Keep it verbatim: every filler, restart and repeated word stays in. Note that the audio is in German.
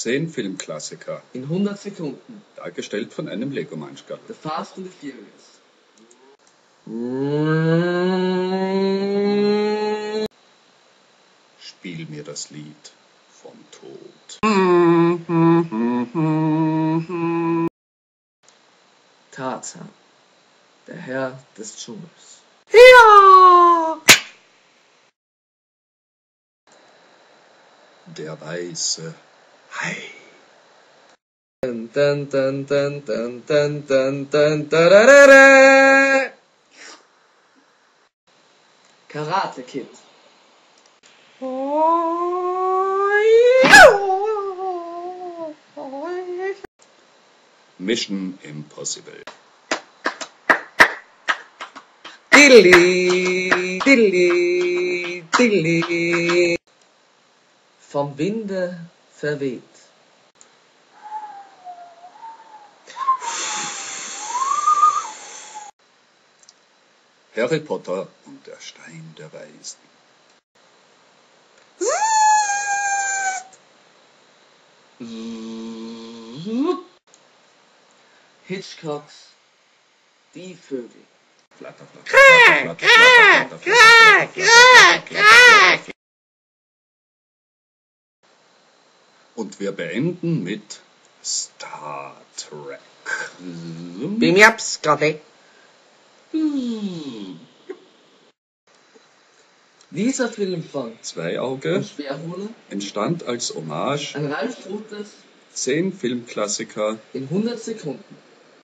Zehn Filmklassiker, in hundert Sekunden. dargestellt von einem Lego-Manschgal. The Fast and the Furious. Spiel mir das Lied vom Tod. Tarzan, der Herr des Dschungels. Ja! Der weiße Hai. Dun, dun, dun, dun, dun, dun, dun, dun, dadadada. Karate Kid. Mission Impossible. Dilli, dilli, dilli. Vom Winde verweht. Harry Potter und der Stein der Weisen. Hitchcocks Die Vögel. Flatter, flatter, flatter, flatter, flatter, flatter, flatter, flatter. Und wir beenden mit Star Trek. Beam me up, Scotty. Dieser Film von Zwei Auge Schwerholer, entstand als Hommage ein Ralf Trutes zehn Filmklassiker in hundert Sekunden.